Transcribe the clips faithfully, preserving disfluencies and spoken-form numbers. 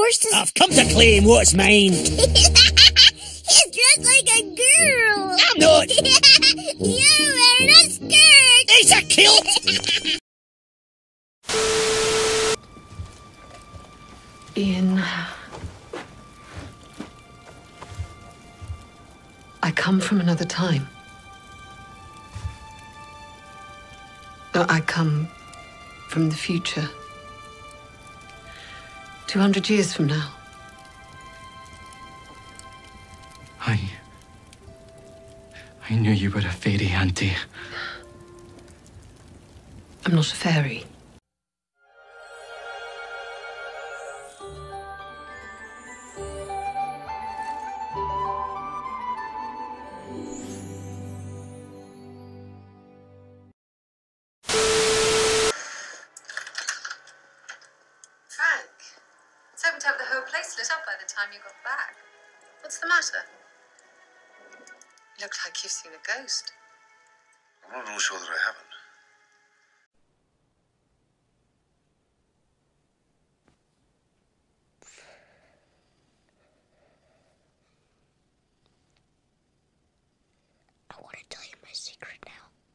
horses? I've come to claim what's mine. He's dressed like a girl. I'm not. You're wearing a skirt. It's a kilt. Ian, I come from another time. No, I come from the future. Two hundred years from now. I... I knew you were a fairy, Auntie. I'm not a fairy. Frank, it's hoping to have the whole place lit up by the time you got back. What's the matter? You look like you've seen a ghost. I'm not at all sure that I haven't. I want to tell you my secret now.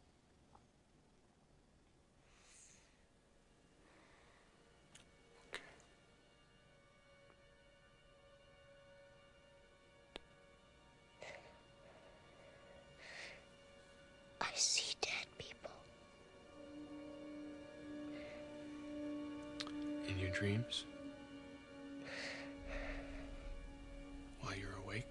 I see dead people. In your dreams? While you're awake?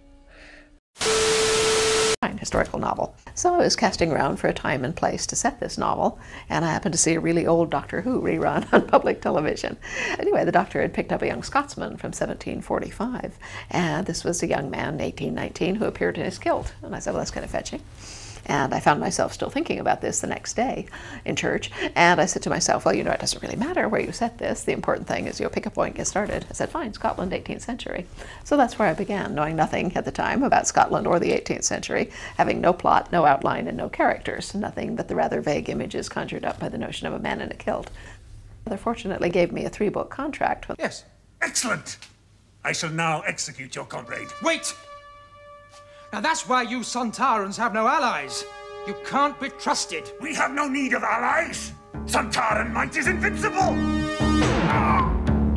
Historical novel. So I was casting around for a time and place to set this novel, and I happened to see a really old Doctor Who rerun on public television. Anyway, the Doctor had picked up a young Scotsman from seventeen forty-five, and this was a young man, eighteen nineteen, who appeared in his kilt. And I said, well, that's kind of fetching. And I found myself still thinking about this the next day in church. And I said to myself, well, you know, it doesn't really matter where you set this. The important thing is you'll pick a point and get started. I said, fine, Scotland, eighteenth century. So that's where I began, knowing nothing at the time about Scotland or the eighteenth century, having no plot, no outline, and no characters, nothing but the rather vague images conjured up by the notion of a man in a kilt. Mother fortunately gave me a three-book contract. With Yes. Excellent! I shall now execute your comrade. Wait! Now that's why you Sontarans have no allies. You can't be trusted. We have no need of allies. Sontaran might is invincible. Ah!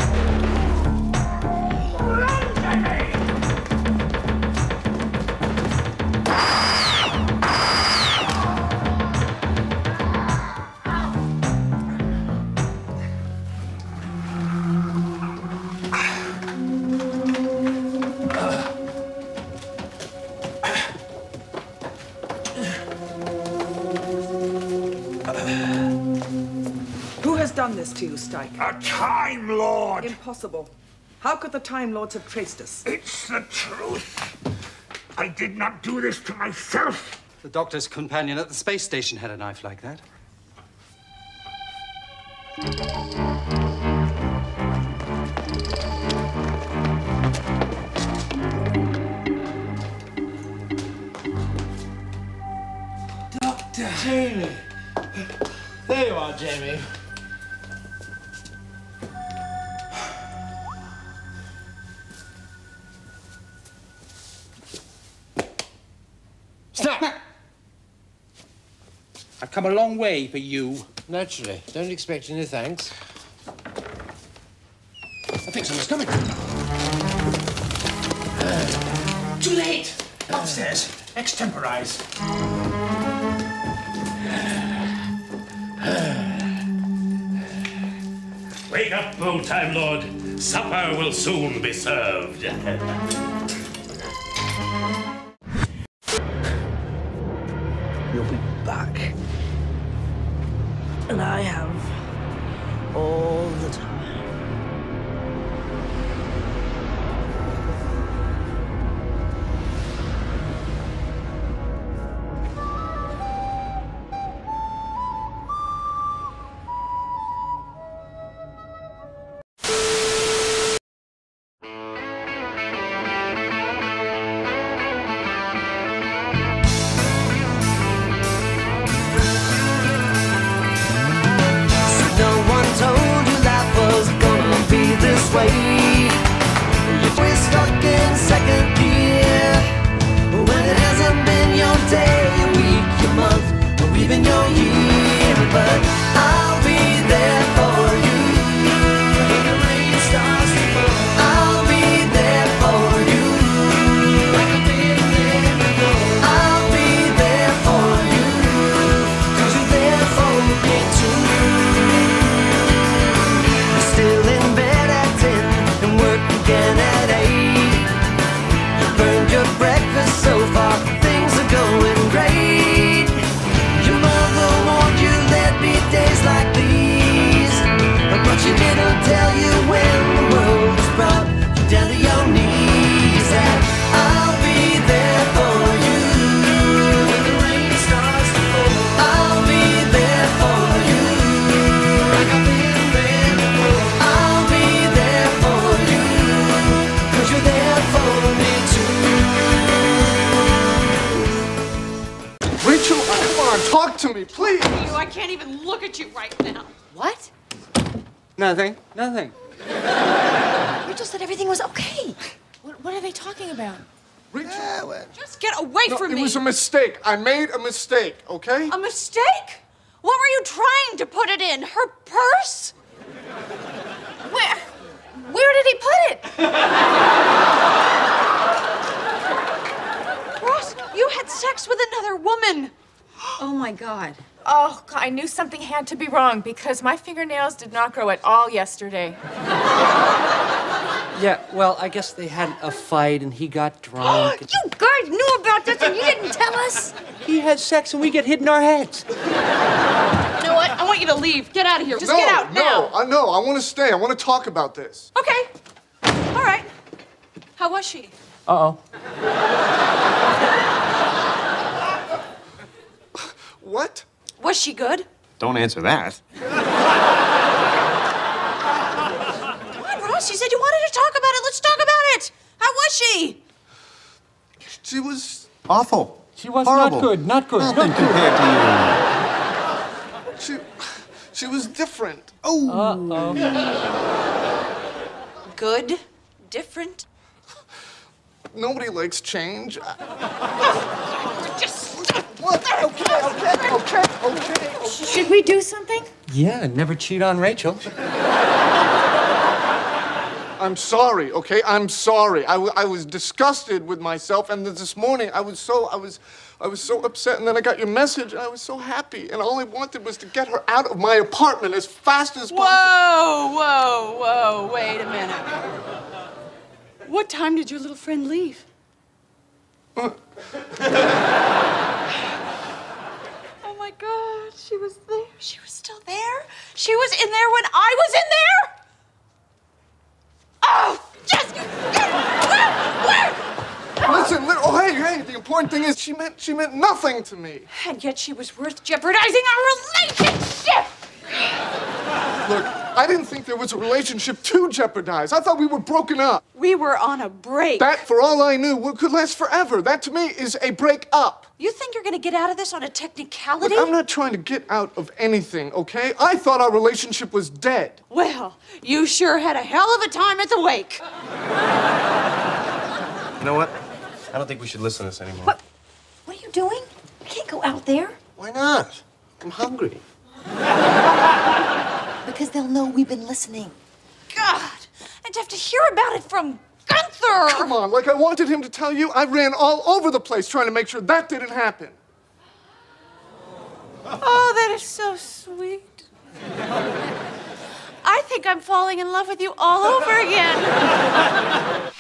Run, Jimmy! Who has done this to you, Stike? A Time Lord! Impossible. How could the Time Lords have traced us? It's the truth. I did not do this to myself. The Doctor's companion at the space station had a knife like that. Doctor! Jamie! There you are, Jamie. Stop! I've come a long way for you. Naturally. Don't expect any thanks. I think someone's coming. Uh, too late! Upstairs. Extemporize. Wake up, old Time Lord. Supper will soon be served. You'll be back. And I have all the time. No one told you life was to me, please. You, I can't even look at you right now. What? Nothing. Nothing. Rachel said everything was okay. What, what are they talking about? Rachel. Yeah, well, just get away no, from it me. It was a mistake. I made a mistake, okay? A mistake? What were you trying to put it in? Her purse? Where? Where did he put it? Ross, you had sex with another woman. Oh my God. Oh, God, I knew something had to be wrong because my fingernails did not grow at all yesterday. Yeah, well, I guess they had a fight and he got drunk. You guys knew about this and you didn't tell us? He had sex and we get hit in our heads. You know what? I want you to leave. Get out of here. Just no, get out now. No, I know. I want to stay. I want to talk about this. Okay. All right. How was she? Uh-oh. What? Was she good? Don't answer that. Come on, Ross. You said you wanted to talk about it. Let's talk about it. How was she? She was awful. She was horrible. not good. Not good. Nothing not compared good. to you. She, she was different. Oh. Uh-oh. Good? Different? Nobody likes change. Just what? Okay, okay, okay, okay, okay. Should we do something? Yeah, never cheat on Rachel. I'm sorry, okay? I'm sorry. I, w I was disgusted with myself, and this morning I was so I was I was so upset, and then I got your message, and I was so happy, and all I wanted was to get her out of my apartment as fast as possible. Whoa, whoa, whoa! Wait a minute. What time did your little friend leave? Uh. Oh my God, she was there. She was still there. She was in there when I was in there. Oh, just where, where? Listen, li oh hey, hey. The important thing is she meant she meant nothing to me. And yet she was worth jeopardizing our relationship. Look, I didn't think there was a relationship to jeopardize. I thought we were broken up. We were on a break. That, for all I knew, could last forever. That, to me, is a break up. You think you're gonna get out of this on a technicality? Look, I'm not trying to get out of anything, okay? I thought our relationship was dead. Well, you sure had a hell of a time at the wake. You know what? I don't think we should listen to this anymore. What? What are you doing? We can't go out there. Why not? I'm hungry. Because they'll know we've been listening. God, and to have to hear about it from Gunther. Come on, like I wanted him to tell you, I ran all over the place trying to make sure that didn't happen. Oh, that is so sweet. I think I'm falling in love with you all over again.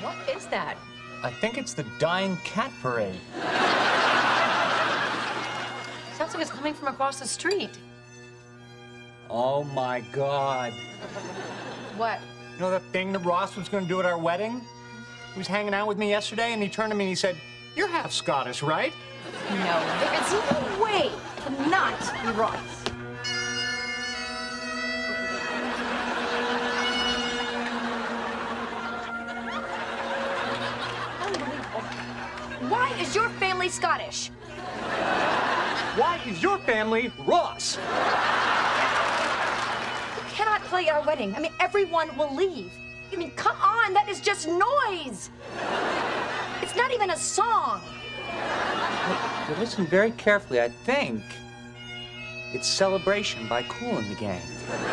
What is that? I think it's the Dying Cat Parade. Sounds like it's coming from across the street. Oh, my God. What? You know that thing that Ross was going to do at our wedding? He was hanging out with me yesterday, and he turned to me and he said, "You're half Scottish, right?" No, there is no way to not be Ross. Why is your family Scottish? Why is your family Ross? You cannot play at our wedding. I mean, everyone will leave. I mean, come on, that is just noise. It's not even a song. If you listen very carefully, I think it's Celebration by Kool and the Gang.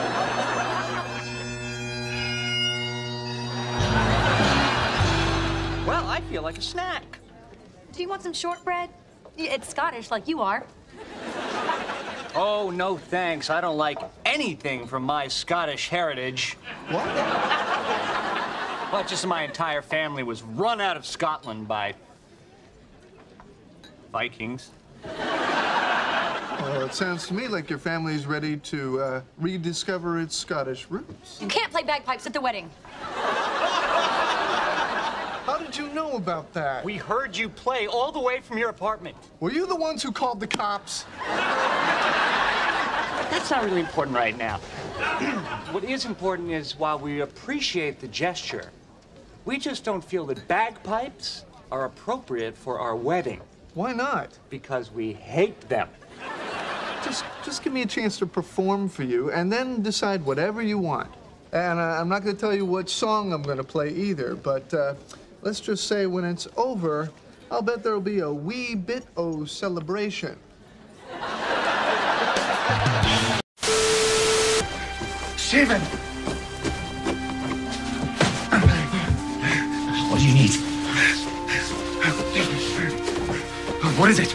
Well, I feel like a snack. Do you want some shortbread? It's Scottish, like you are. Oh, no thanks. I don't like anything from my Scottish heritage. What? Well, just my entire family was run out of Scotland by Vikings. Well, it sounds to me like your family's ready to uh, rediscover its Scottish roots. You can't play bagpipes at the wedding. How did you know about that? We heard you play all the way from your apartment. Were you the ones who called the cops? That's not really important right now. What is important is while we appreciate the gesture, we just don't feel that bagpipes are appropriate for our wedding. Why not? Because we hate them. Just, just give me a chance to perform for you, and then decide whatever you want. And uh, I'm not going to tell you what song I'm going to play either, but uh, let's just say when it's over, I'll bet there'll be a wee bit o' celebration. Stephen! What do you need? What is it?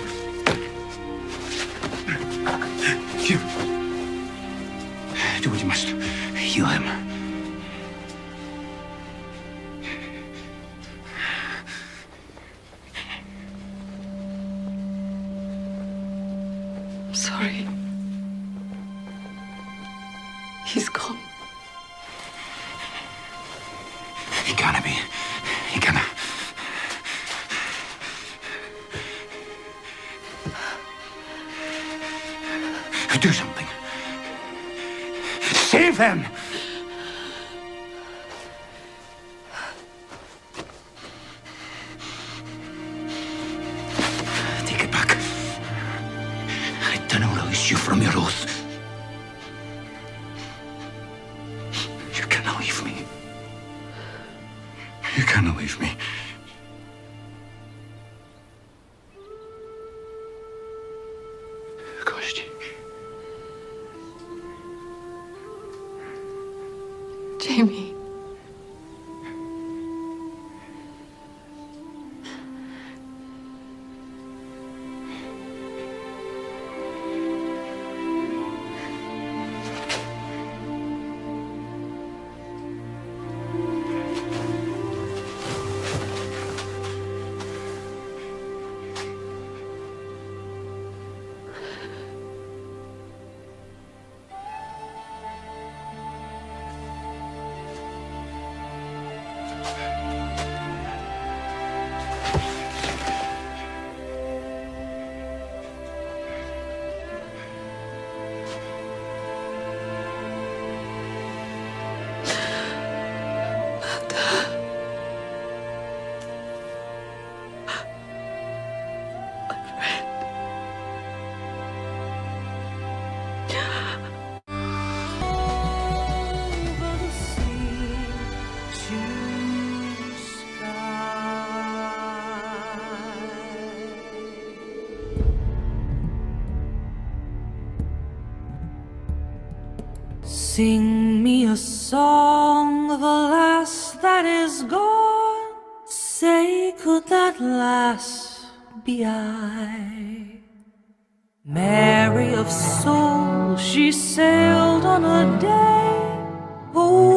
You. Do what you must. Heal him. I'm sorry. He's gone. He gonna be. He gonna. Do something. Save him! Take it back. I don't release you from your oath. You cannot leave me. You cannot leave me. Kości. Jamie. Sing me a song, the last that is gone. Say, could that last be I? Mary of soul, she sailed on a day. Oh,